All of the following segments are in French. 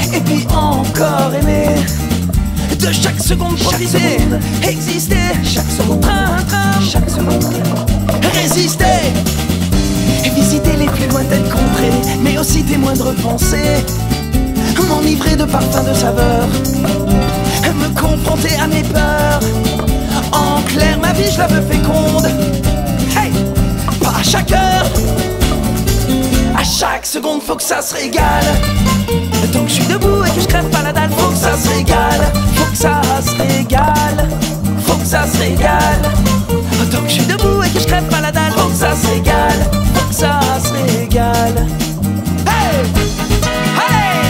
et puis encore aimer. De chaque seconde profiter, exister, chaque seconde, chaque seconde, résister. Et visiter les plus lointaines contrées, mais aussi tes moindres pensées. M'enivrer de parfums, de saveurs, me confronter à mes peurs. En clair, ma vie, je la veux féconde. Hey, pas à chaque heure, à chaque seconde, faut que ça se régale. Tant que je suis debout et que je crève pas la dalle, faut que ça se régale. Faut que ça se régale. Faut que ça se régale. Tant que je suis debout et que je crève pas la dalle, faut que ça se régale. Faut que ça se régale. Hey! Hey!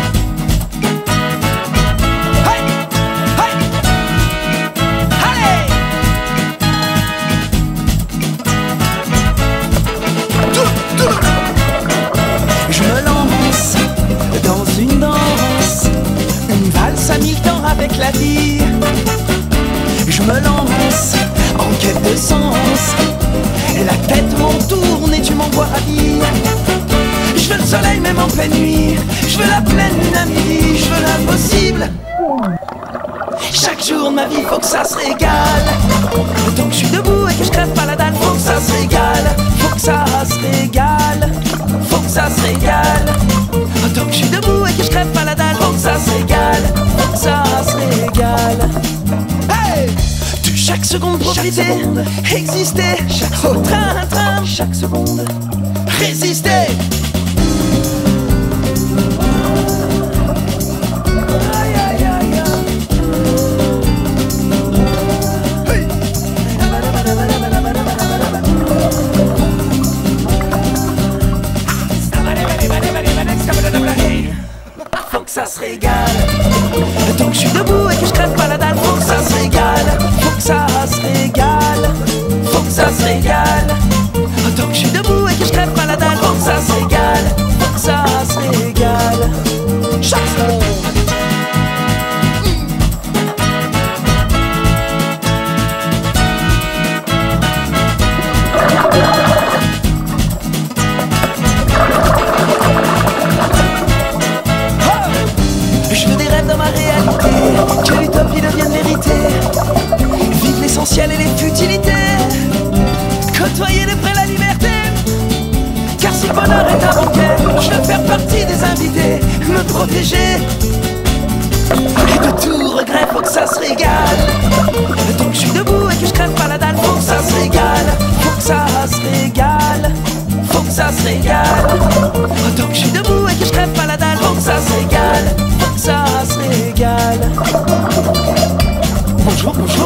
Je me lance dans une danse, une valse à mille temps avec la vie. Je me lance en quête de sens, et la tête m'en tourne et tu m'envoies ravi. Je veux le soleil même en pleine nuit, je veux la pleine lune à midi, je veux l'impossible. Chaque jour de ma vie, faut que ça se régale. Tant que je suis debout et que je crève pas la dalle, faut que ça se régale. Faut que ça se régale. Faut que ça se régale. Tant que je suis debout et que je crève pas la dalle, faut que ça se régale. Faut que ça se régale. Hey! De chaque seconde profiter, exister. Au train, chaque seconde, résister. Faut que ça se régale. Tant que je suis debout et que je crève pas la dalle, faut que ça se régale. Faut que ça se régale. Faut que ça se régale. Tant que je suis debout et que je crève pas la dalle, faut que ça se régale. Faut que ça se régale. Chaque seconde. Je veux des rêves dans ma réalité, que l'utopie devienne vérité. Vivre l'essentiel et les futilités, côtoyer de près la liberté. Car si le bonheur est un banquet, je veux faire partie des invités, me protéger. Et de tout regret, faut que ça se régale. Tant que je suis debout et que je crève pas la dalle, faut que ça se régale. Faut que ça se régale. Faut que ça se régale. Tant que je suis debout et que je crève pas la dalle, faut que ça se régale. Faut que ça se régale. Bonjour, bonjour.